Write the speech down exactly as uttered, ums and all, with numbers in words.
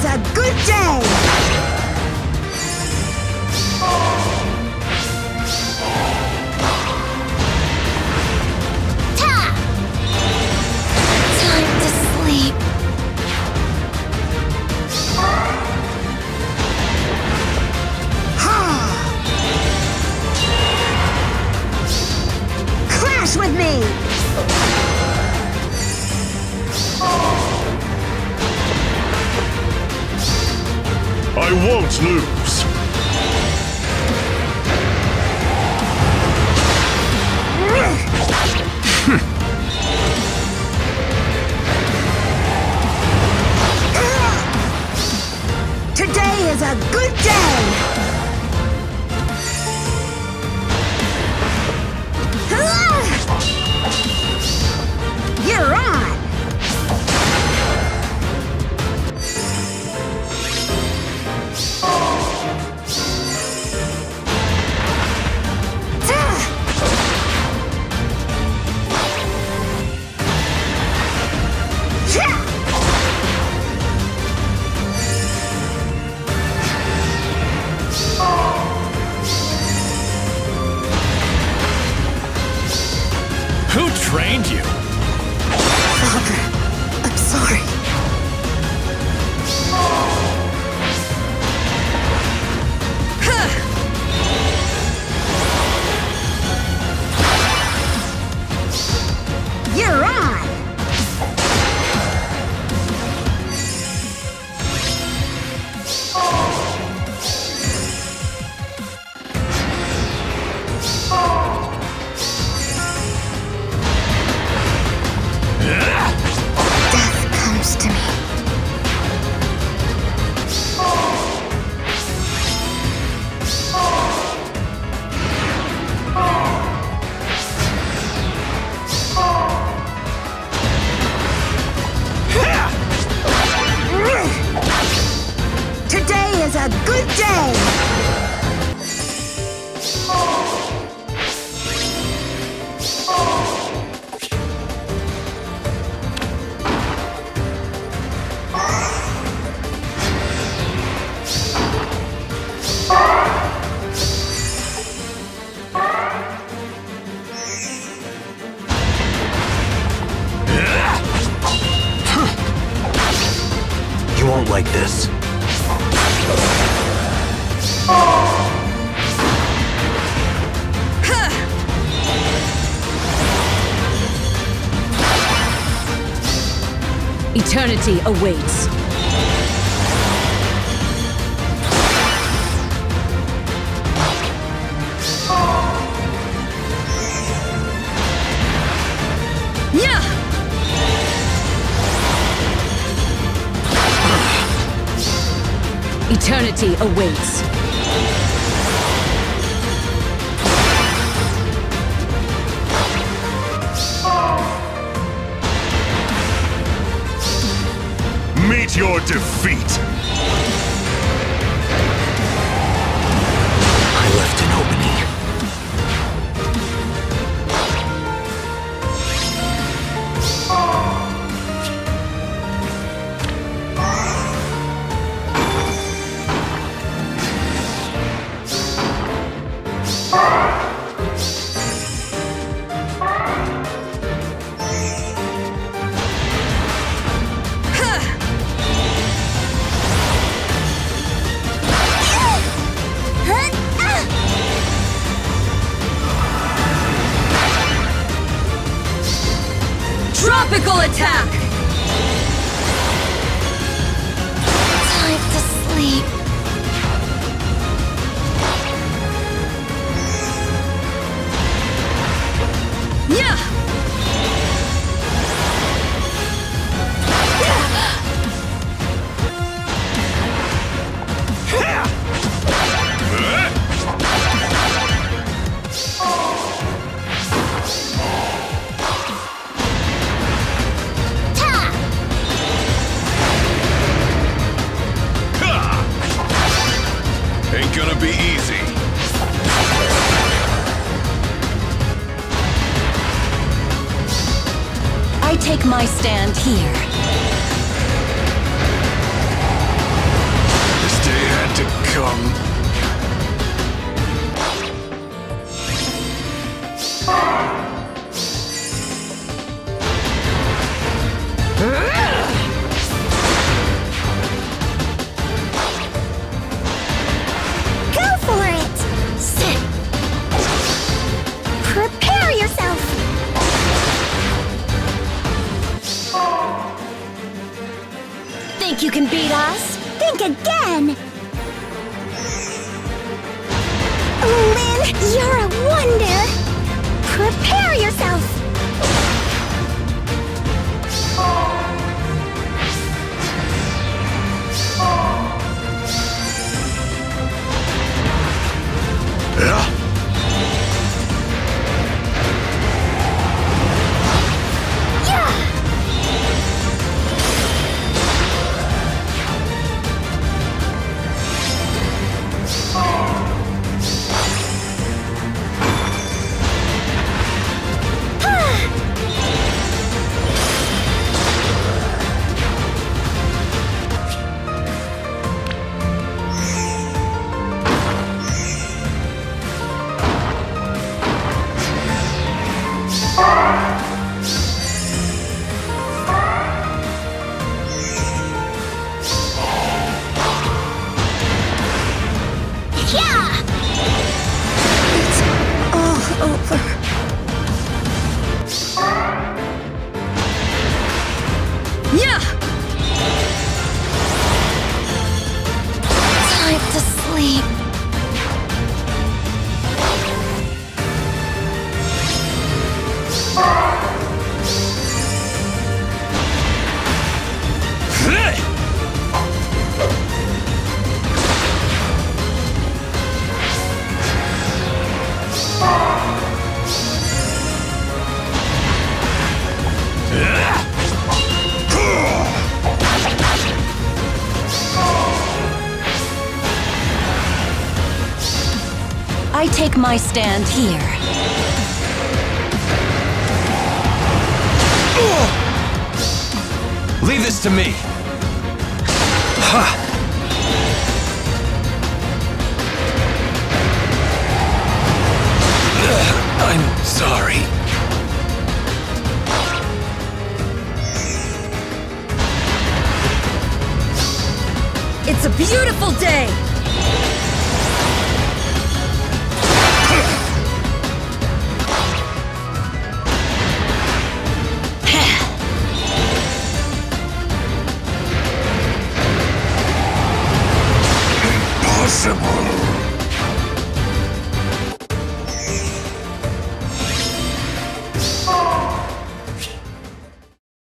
is a good day! Ta! Time to sleep. Crash with me! I won't lose! Today is a good day! You're on! Who trained you? Father, I'm sorry. You're on! Death comes to me. Today is a good day! You won't like this. Eternity awaits. Yeah! Eternity awaits. Meet your defeat! I left an opening. Tropical attack! Time to sleep. Yeah! Ain't gonna be easy. I take my stand here. This day had to come. Go for it! Sit! Prepare yourself! Think you can beat us? Think again! Lyn, you're a wonder! Prepare yourself! Yeah. Yeah! Time to sleep. I take my stand here. Leave this to me. Ha! I'm sorry. It's a beautiful day!